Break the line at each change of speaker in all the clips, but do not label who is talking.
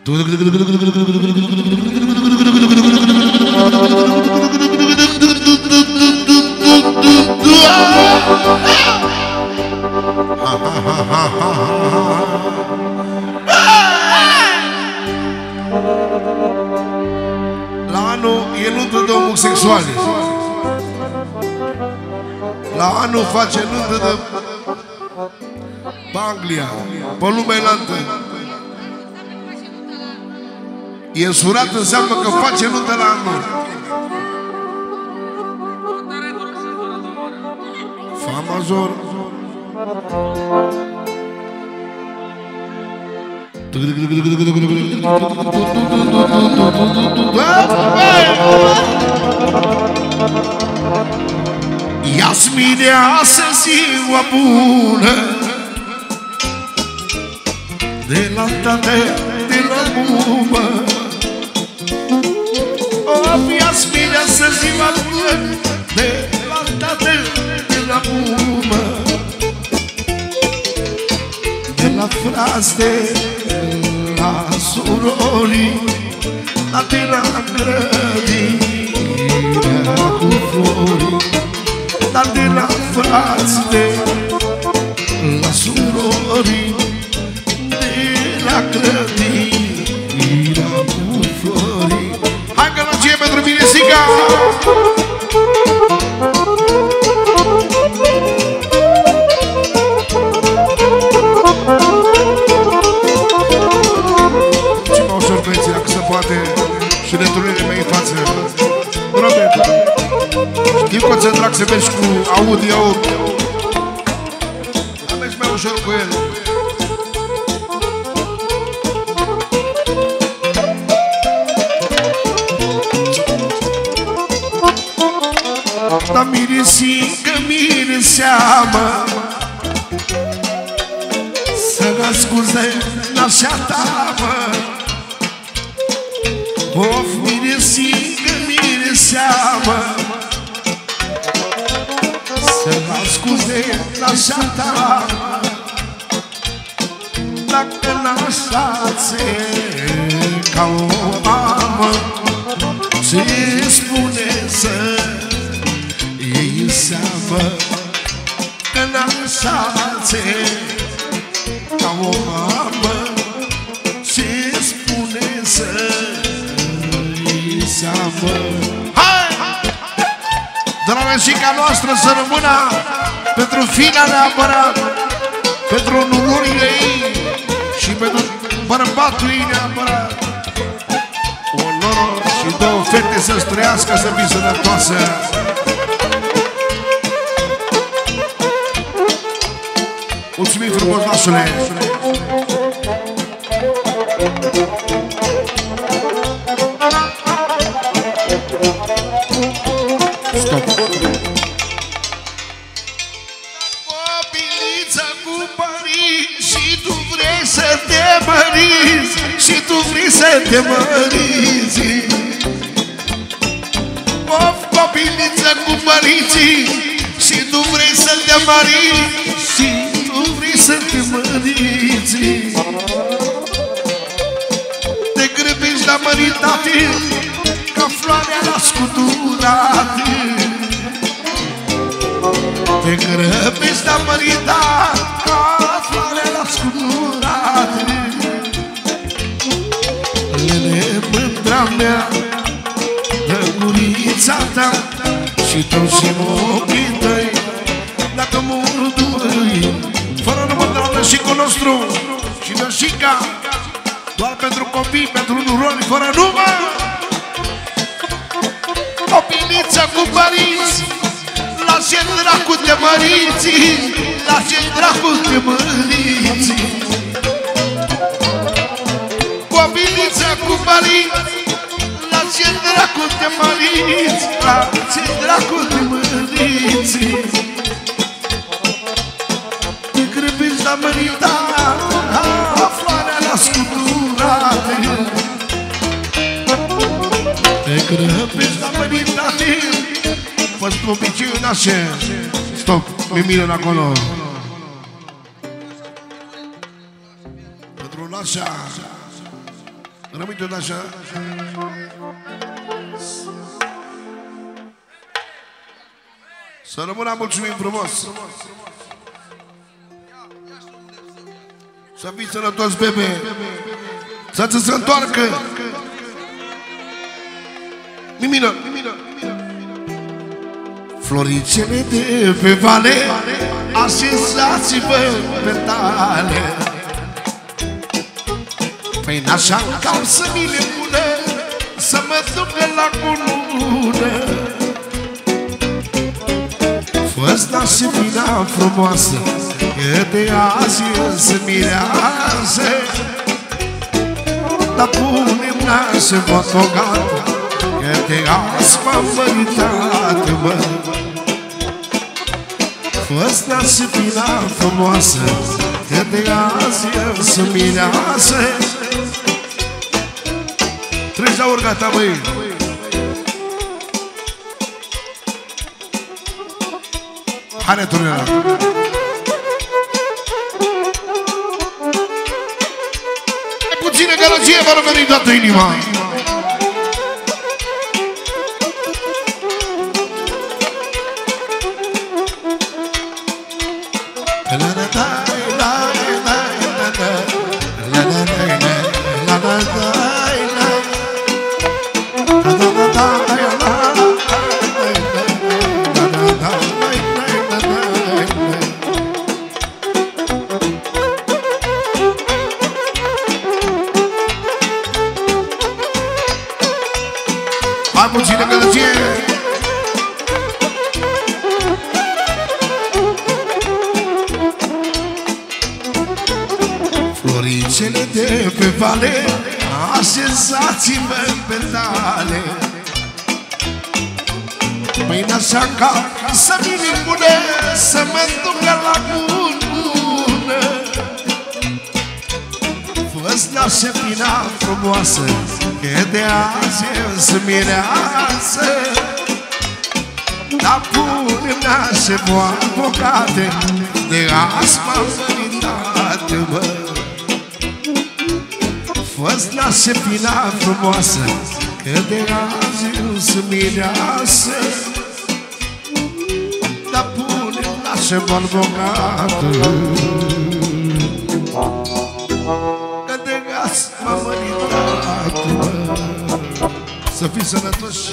La anul e nuntă de homosexuali. La anul face nuntă de Anglia, pe lumea elantă. E însurat, înseamnă că face nuntă la anul. Fa major. Iasminea să ziua bună de la tate, de la mumă. O, Iasminea să ziua bună de la tate, de la mumă. De la frați, de la surori, de la grădină cu flori. Dar de la frați, de la surori, de la grădină cu flori. Hai că la ție pentru mine, Sica! Ce mă ușor, băieții, dacă se poate, și returile mei în față. Robert, știu că ți-e drag să mergi cu Audi A8. Dar mergi mai ușor cu el. Dar miresică, mireseamă, să-mi ascuze n-așa tamă. Of, miresică, mireseamă, să-mi ascuze n-așa tamă. Dacă n-așa-ți ca o mamă, ce spune să iei în seamă. Că n-așa-ți ca o mamă, ce spune să iei în seamă. Hai! De la Mexica noastră să rămână pentru fina neapărat, pentru nururile ei și pentru bărbatul ei neapărat. Un noroc și două fete să-ți trăiască, să fii sănătoasă. Mulțumim frumos, nașule! Stop! Copilița cu părinți și tu vrei să te măriți, și tu vrei să te măriți. Of, copilița cu părinții și tu vrei să te măriți, și tu vrei să te măriți. Te grăbești la măritate ca floarea la scuturate. Te grăbești la măritate ca floarea la scuturate. Lele, mândra mea, lămurița ta și toți și ochii tăi, dacă murdui, fără număr de la nășicul nostru și nășica, doar pentru copii, pentru nuroni, fără număr. Copilița cu părinți, lasă dracu de măriți, lasă dracu de măriți. Copilița cu părinți, lasă dracu de măriți, lasă dracu de măriți. Te grăbești la măritate, floarea la scuturate. Te grăbești la măritate, fă-ți tu obiceiul nașe. Stop, mi-miră acolo. Pentru nașa Rămâi tot așa. Să rămână, mulțumim frumos. Să fii sănătos, bebe. Să ți se întoarcă. Mimină. Floricele de pe vale, așezați-vă pe tale. Păi n-așa ca să mi le pună, să mă ducă la cunună. Fă-ți și vina frumoasă, că de azi se mirează. Dar pune-mi nașă fotogată, că de azi m-am măritat, mă. Fă-ți și vina frumoasă, că de azi se mirează. Treci la urgata, băi. Haide, turnera. E puțină gălăgie, vă rog, în toată inima. Hai puțină gălăgie. Floricele de pe vale, așezați-vă pe tale. Păi n-așa ca să mi le pune, să mă ducă la cunună. Fă-ți nașe vina frumoasă, că de azi se mireasă. Dar pune-mi nașe bocate, de azi m-am măritat, mă. Fă-ți nașe vina frumoasă, că de azi se mireasă. Dar pune-mi nașe bocate, m-am măritat, mă. Să fii sănătoși.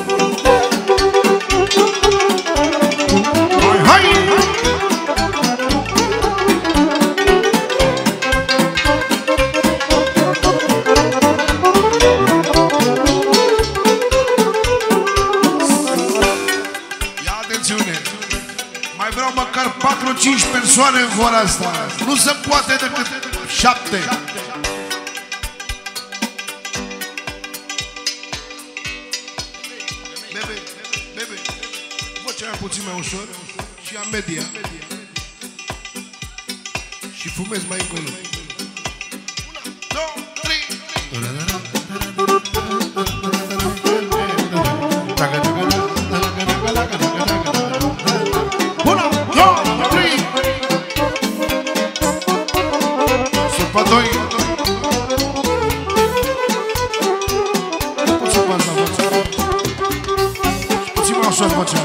Hai, hai! Ia atențiune! Mai vreau măcar 4-5 persoane în ora asta. Nu se poate decât 7. Bebe, vocea aia puțin mai ușor și a media. Și fumezi mai încolo. 1, 2, 3. Sunt pe 2. Așa facem.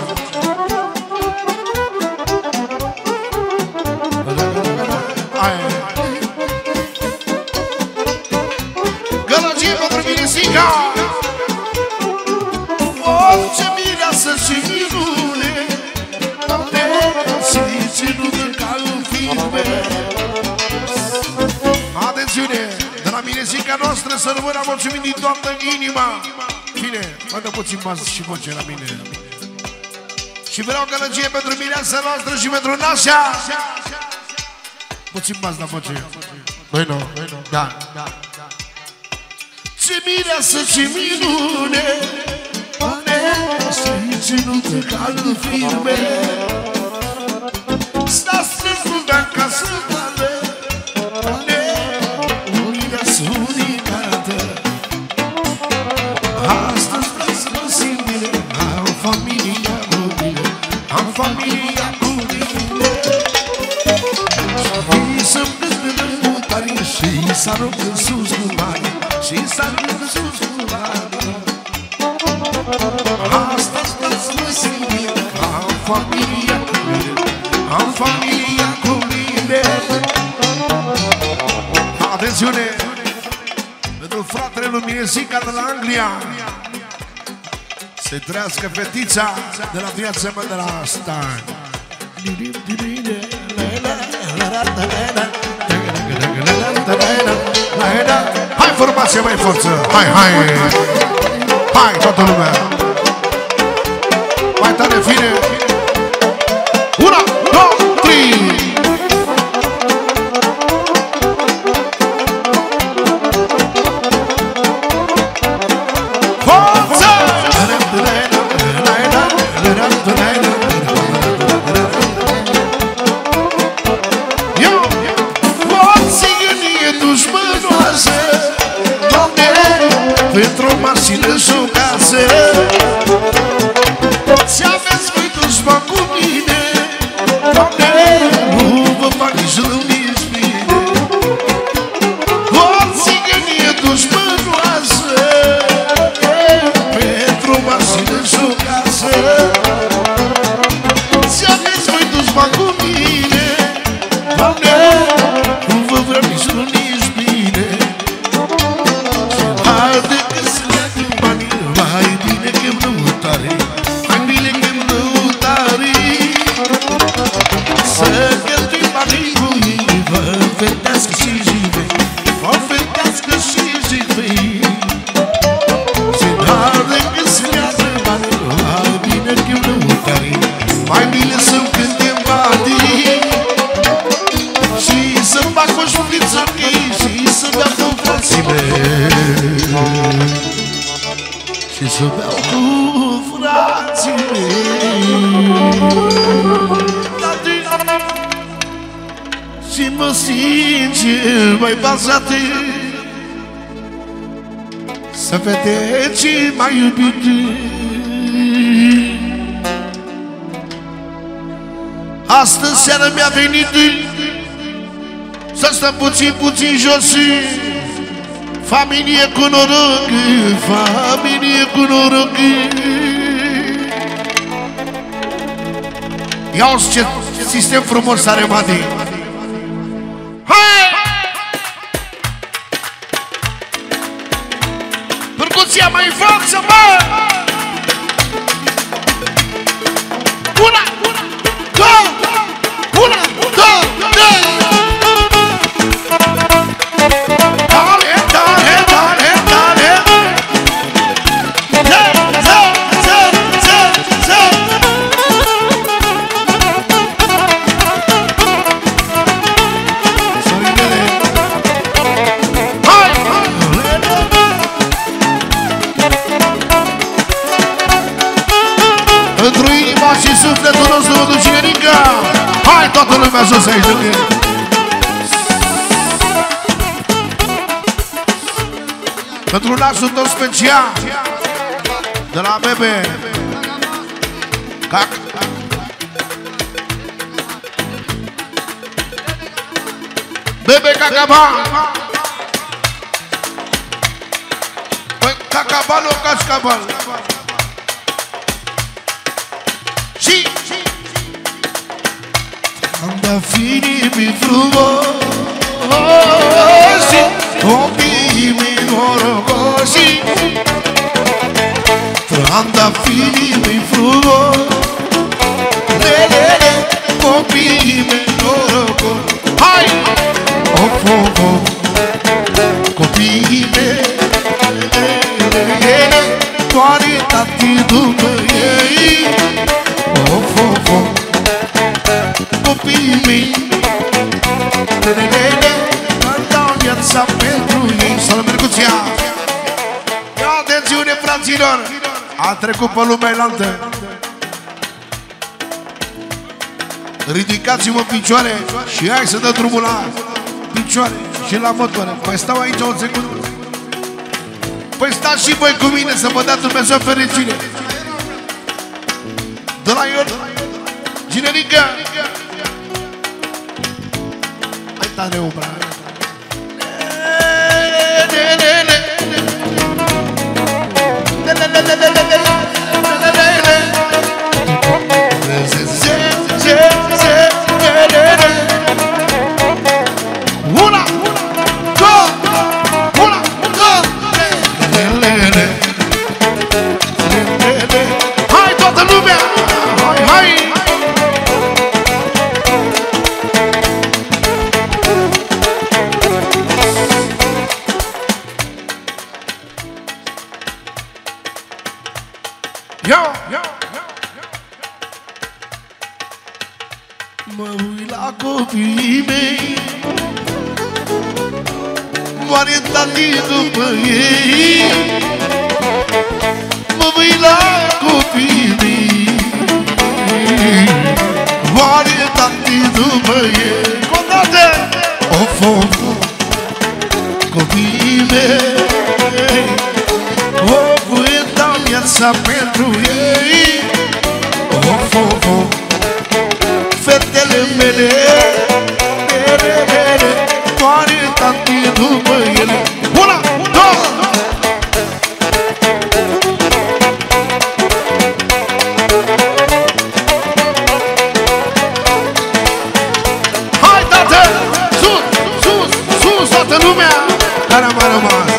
Gălăgie pentru Miresica. Orice mireasă și minune, și ținută ca în filme. Atențiune! De la Miresica noastră să rămână mulțumim din toată inima. Bine, mă dă puțin bas și voce la mine. Și vreau gălăgie pentru mireasa noastră și pentru nașa. Puțin bas la voce. Băi, nu, da. Ce mireasă, ce minune, și ținută ca în filme. S-a strâns de acasă tale, mireasă unicată. Astăzi vreau să mă simt bine, am familia cu mine, am familia cu mine. Și să-mi gândă în mutare și să arunc în sus cu bani, și s-a dus cu bani. Astăzi mă simt ca în familia cu mine, în familia cu mine. Atențiune! Pentru fratele lui Miezica de la Anglia. Se trească fetița de la viața mea de la Stan. Hai formație, mai forță! Hai, hai! Hai, toată lumea! Mai tare, fine! 1, 2, 3! Pentru o mașină și o casă ți aveți voi dușman cu mine, Doamne, nu vă fac nici rău, nici bine. O țigănie dușmănoasă pentru o mașină și o casă ți aveți voi dușman cu mine, Doamne, nu vă vreau nici rău, nici bine. Și să beau cu frații mei și mă sincer mai pasate să vedeți ce mai iubit. Astăzi seara mi-a venit să stăm puțin jos. Familie cu noroc, familie cu noroc. Ia-uzi ce sistem frumos are Madi. Hai! Percuția mai în față, bă! Una, două, una, două, două! Pentru inima și sufletul nostru, Ducinerica. Hai toată lumea jos aici de mine. Pentru nașul tău special de la Bebe Cac. Bebe Cacaba. Păi Cacabal o Cascabal. Și Trandafiri mi frumoși, ochii mi norocoși. Trandafiri mi frumoși, copiii mi norocoși. Hai! Of, of, of, copiii mei, toate tati după ei. Of, of, of, copiii mei, îmi dau viața pentru ei. Să-l merguția! Atențiune, fraților! A trecut pe lumea elantă. Ridicați-vă picioare și hai să dăm drumul la picioare și la motoare. Păi stau aici o secundă. Păi stați și voi cu mine să vă dați Dumnezeu fericire. De la el, Ginerica. Hai tare umbra. Hai toată lumea! Hai, hai! Mă uit la copiii mei, moare tati după ei. Mă uit la copiii mei, moare tati după ei. Condate! Of, of, copiii mei, o voi da viața pentru ei. Of, of, of, fetele mele, moare tati după ele. Una, două! Hai, tată! Sus, sus, sus, toată lumea care a mai rămas.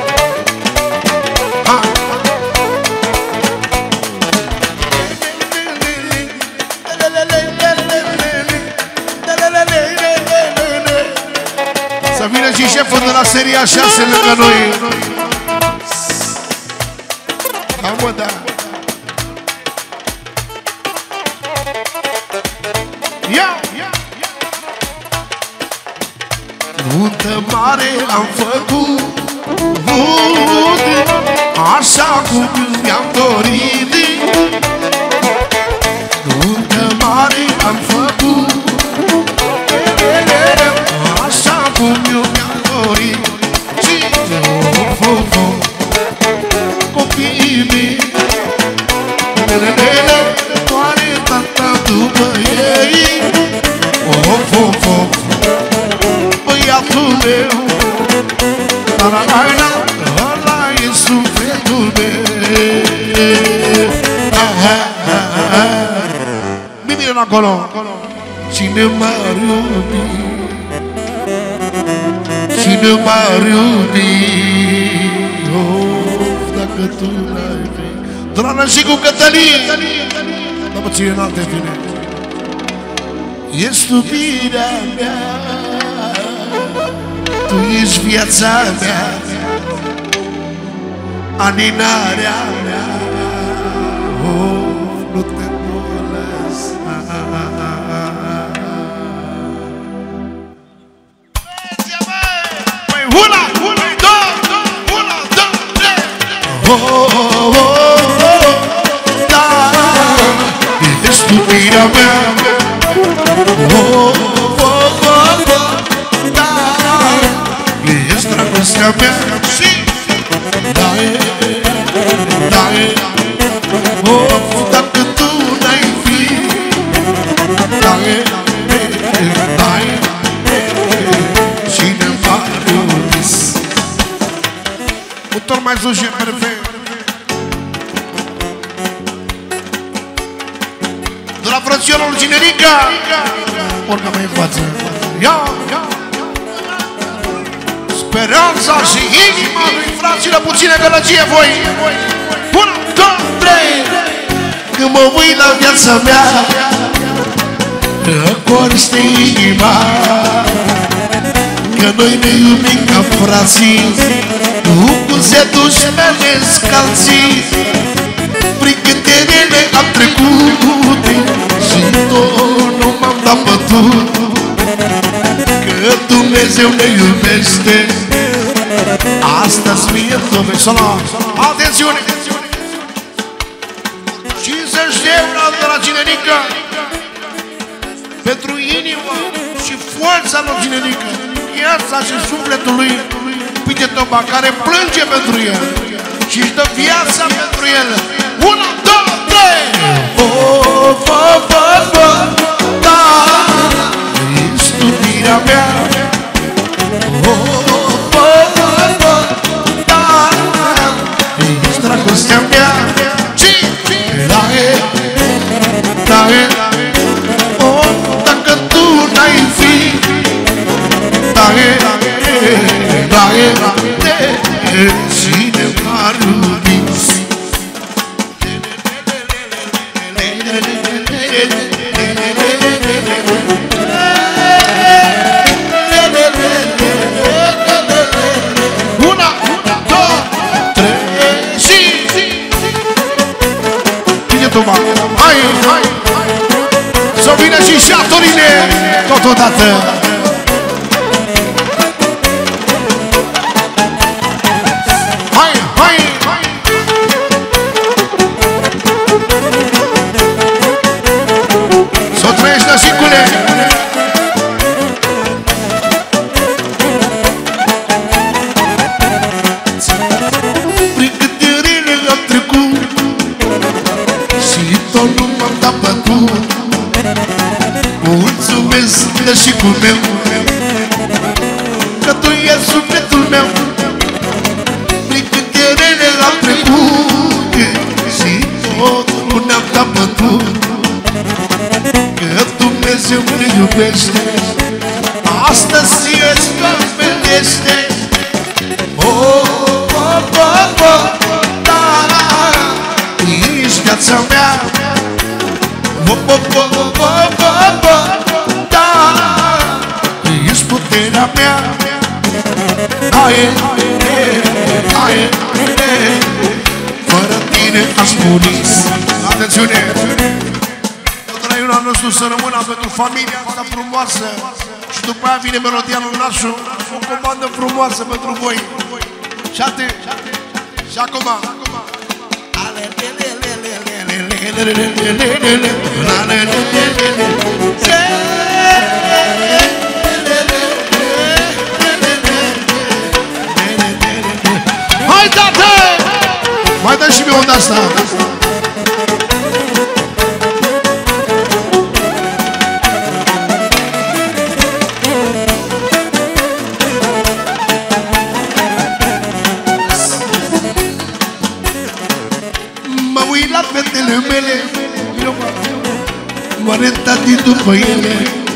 Hai! Să vină și șeful de la seria 6 lângă noi. Da, mă, da. Ia! Nuntă mare am făcut, așa cum mi-am dorit. Nuntă mare am făcut, așa cum eu mi-am dorit. Și copiii mei, doare tata după ei. Băiatul meu, la-la-la-la, ăla e sufletul meu. Mimire acolo. Cine m-ar iubi, cine m-ar iubi, of, dacă tu n-ai fi. Doamna și cu Cătălin, dar mă ține în alte fine. Ești iubirea mea, tu ești viața mea, aninarea mea, of, nu te pot lăsa. Una, două, trei. Da, ești iubirea mea. Da, ești dragostea mea. Da, of, dacă tu n-ai fi. Da, cine m-a iubit. Motor mais hoje é perfeito. De la frăționul Ginerica, urcă mai în față. Ia! Speranța și inima lui fraților, puține gălăgie voi. 1, 2, 3. Când mă uit la viața mea, încorște inima, că noi ne iubim ca frații, nu cu zeduși mele scalții. Prin cântele am trecut și tot nu m-am dat bătut, că Dumnezeu ne iubește. Astăzi mie dovește. Atențiune! 50 de euro de la Ginerica pentru inima și forța lui Ginerica, viața și sufletul lui Pite Toba, care plânge pentru el și își dă viața pentru el. 1, 2, 3. Da, ești iubirea mea. Da, ești dragostea mea. Una, două, trei și... Bine, Toma! Hai, hai! Să vină și șatorine totodată! Hai, hai! S-o trăiești, năsicule! Prin câte orele am trecut și tot nu m-am dat bătut. Mulțumesc, năsicul meu, că tu ești sufletul meu. Prin câte orele am trecut și tot nu ne-am dat bătut. Că Dumnezeu ne iubește, astăzi îți dovedește. Da, ești viața mea. Da, ești puterea mea. Fără tine aș muri. Atențiune! Traiul nostru să rămână pentru familia asta frumoasă. Și după aia vine melodia lui Nașu, o comandă frumoasă pentru voi. Și atât. Și acum. Hai, tată! Mai dă și mie onda asta. La fetele mele, moare tati după ele.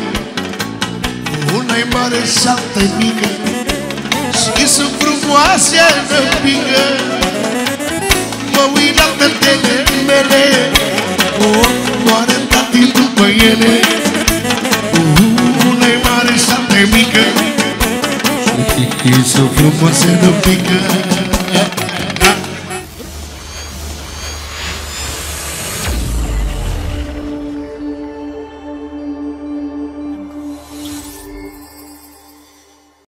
Una-i mare și alta-i mică, și sunt frumoase în pică. Mă uit la fetele mele, moare tati după ele. Una-i mare și alta-i mică, și sunt frumoase în pică.